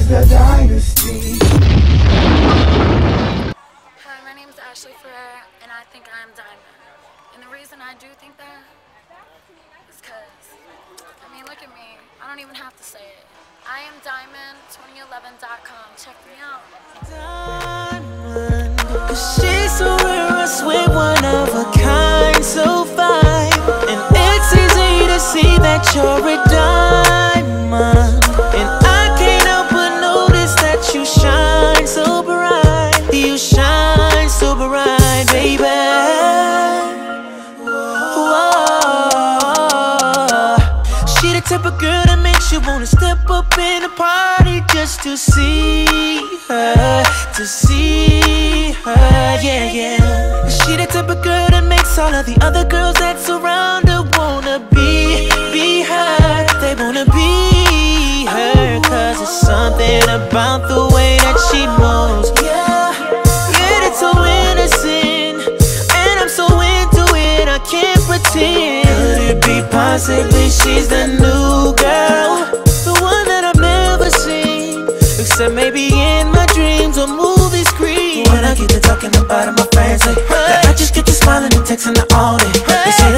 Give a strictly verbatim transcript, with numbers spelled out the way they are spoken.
is the dynasty. Hi, my name is Ashley Ferrer, and I think I am Diamond. And the reason I do think that is because, I mean, look at me. I don't even have to say it. I am Diamond twenty eleven dot com. Check me out. Diamond, 'cause she's so rare, I swear, one of a kind, so fine. And it's easy to see that you're a diamond. And I can't help but notice that you shine so bright. You shine so bright, baby. She the type of girl that makes you wanna step up in a party just to see her, to see her, yeah, yeah. She the type of girl that makes all of the other girls that surround her wanna be, be her. They wanna be her, 'cause it's something about the way that she moves. Yeah, yeah, it's so innocent, and I'm so into it, I can't pretend. Could it be possibly she's the new girl, the one that I've never seen, except maybe in my dreams or movie screens? When I get to talking about it, my friends say, hey, I just get to smiling and texting her all day. They say